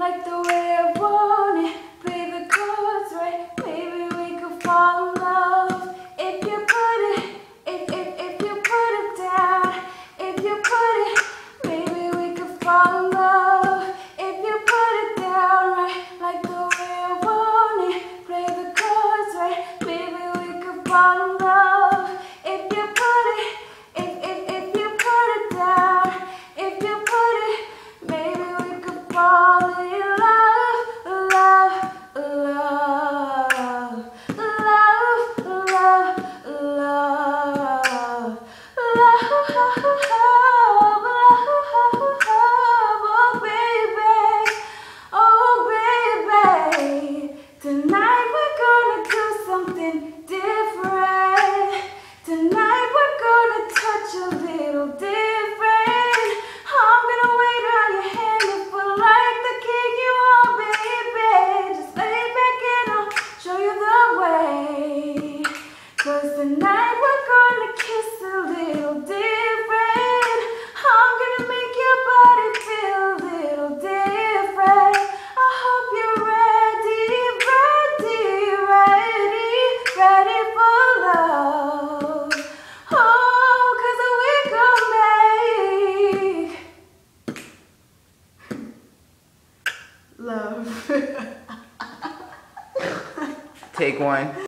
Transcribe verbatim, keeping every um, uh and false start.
like the way I want it. Play the chords right, maybe we could fall in love. If you put it, if, if, if you put it down, if you put it, maybe we could fall in love. If you put it down right, like the way I want it. Play the chords right, maybe we could fall in love. If you put it, if, if, if you put it down, if you put it, maybe we could fall in love, love, love, love, love, love, love, oh baby, oh baby. Tonight we're gonna do something different. Tonight we're gonna touch a little different. I'm gonna wait on your hand and feel like the king you are, baby. Just lay back and I'll show you the way. Cause tonight we're gonna kiss a little different. I'm gonna make your body feel a little different. I hope you're ready, ready, ready, ready for love. Oh, cause we gon' make love. Take one.